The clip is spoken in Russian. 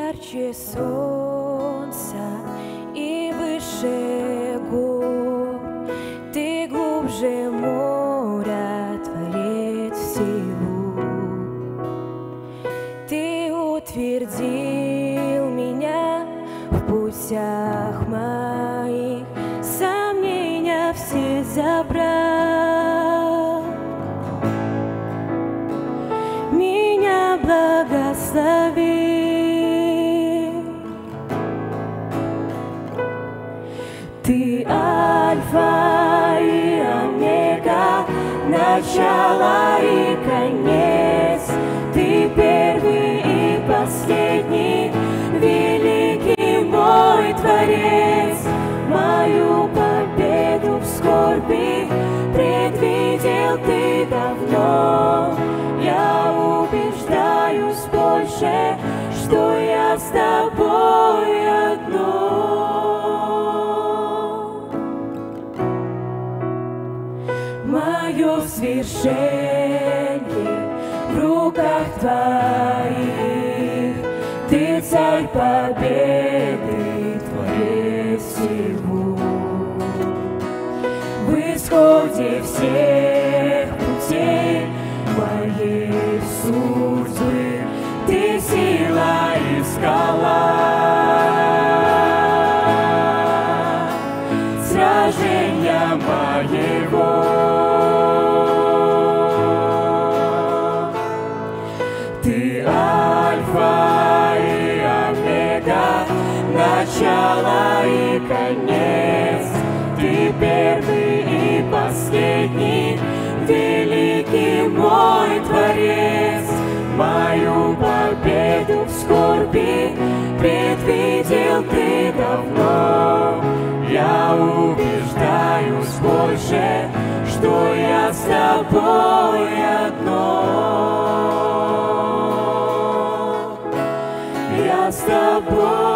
ярче солнца и выше гор. Ты глубже моря, Творец всего. Ты утвердил меня в путях моих, сомнения все забрал. Меня благослови. Ты Альфа и Омега, начало и конец. Ты первый и последний, великий мой Творец. Мою победу в скорби предвидел Ты давно. Я убеждаюсь больше, что я с Тобой одно. Мое свершение в руках Твоих. Ты царь победы, Творец всего. В исходе всех путей моей судьбы Ты сила и скала. Сражения моего Ты Альфа и Омега, начало и конец. Ты первый и последний, великий мой Творец. Мою победу в скорби предвидел Ты давно. Я убеждаюсь больше, что я с Тобой одно. Я с Тобой.